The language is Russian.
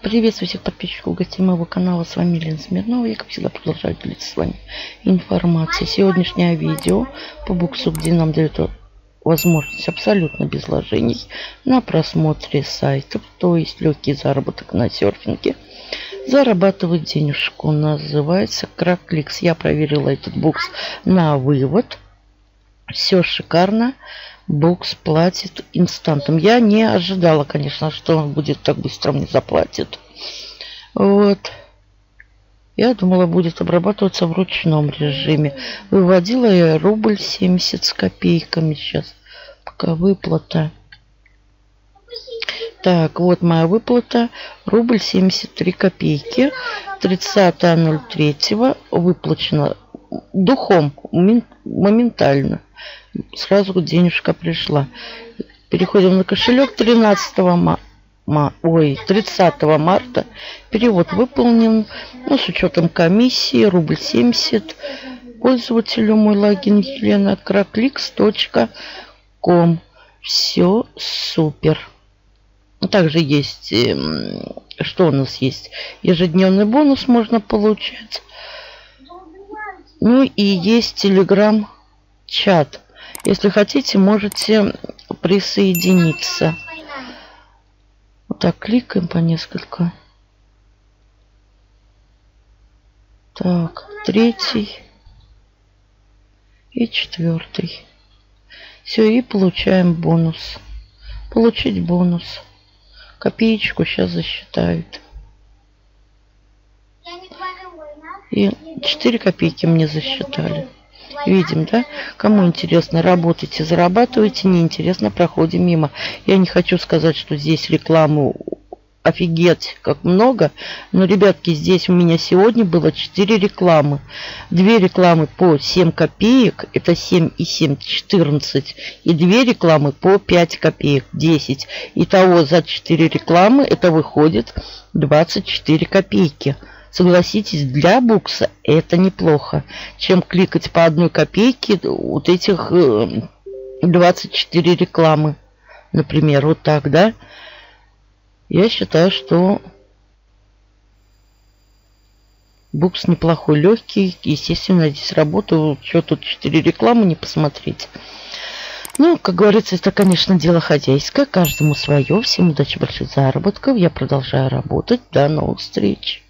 Приветствую всех подписчиков, гостей моего канала. С вами Елена Смирнова. Я, как всегда, продолжаю делиться с вами информацией. Сегодняшнее видео по буксу, где нам дают возможность абсолютно без вложений на просмотре сайтов, то есть легкий заработок на серфинге, зарабатывать денежку. Называется Кракликс. Я проверила этот букс на вывод. Все шикарно. Букс платит инстантом. Я не ожидала, конечно, что он будет так быстро мне заплатит. Вот. Я думала, будет обрабатываться в ручном режиме. Выводила я рубль 70 с копейками. Сейчас пока выплата. Так, вот моя выплата. Рубль 73 копейки. 30.03 выплачено духом моментально. Сразу денежка пришла. Переходим на кошелек 30 марта. Перевод выполнен. Ну, с учетом комиссии. Рубль 70. Пользователю мой логин Елена. Kraklix.com. Все супер. Также есть... Что у нас есть? Ежедневный бонус можно получать. Ну и есть телеграм-чат. Если хотите, можете присоединиться. Вот так кликаем по несколько. Так, 3 и 4. Все, и получаем бонус. Получить бонус. Копеечку сейчас засчитают. И 4 копейки мне засчитали. Видим, да? Кому интересно, работайте, зарабатывайте. Неинтересно, проходим мимо. Я не хочу сказать, что здесь рекламу офигеть как много. Но, ребятки, здесь у меня сегодня было 4 рекламы. 2 рекламы по 7 копеек. Это 7 и 7, 14. И 2 рекламы по 5 копеек, 10. Итого за 4 рекламы это выходит 24 копейки. Согласитесь, для букса это неплохо, чем кликать по 1 копейке вот этих 24 рекламы. Например, вот так, да? Я считаю, что букс неплохой, легкий. Естественно, здесь работаю. Что тут 4 рекламы не посмотреть. Ну, как говорится, это, конечно, дело хозяйское. Каждому свое. Всем удачи, больших заработков. Я продолжаю работать. До новых встреч.